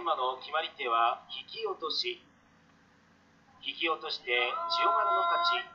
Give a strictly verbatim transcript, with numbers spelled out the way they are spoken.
馬の決まり手は引き落とし。引き落として千代丸の勝ち。